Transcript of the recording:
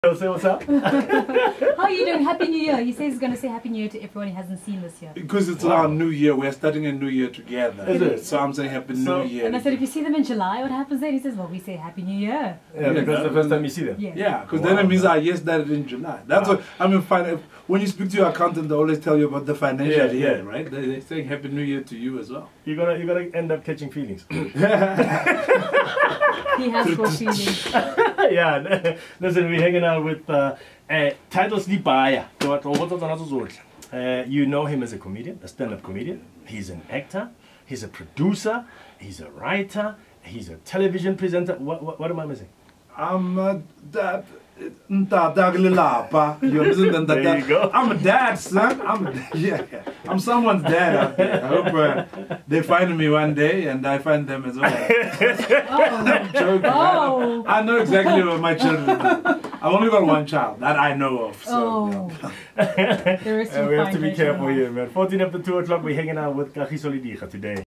Say what's up. How are you doing? Happy New Year. He says he's going to say Happy New Year to everyone he hasn't seen this year. Because it's our New Year. We're starting a New Year together. Is it? So I'm saying Happy New Year. And I said, if you see them in July, what happens then? He says, well, we say Happy New Year. Yeah, because it's the first time you see them. Yeah, because then it means our year started in July. That's what I mean. When you speak to your accountant, they always tell you about the financial year, right? They're saying Happy New Year to you as well. You're gonna end up catching feelings. He has got feelings. Yeah, listen, we're hanging out with Titles Libaya. You know him as a comedian, a stand-up comedian. He's an actor, he's a producer, he's a writer, he's a television presenter. What am I missing? I'm a dad. There you go. I'm a dad, son. I'm someone's dad out there. I hope they find me one day and I find them as well. I'm joking. Oh. I know exactly what my children do. I've only got one child that I know of. So, we have to be careful here, man. 14 after 2 o'clock, we're hanging out with Kagiso Lidiga today.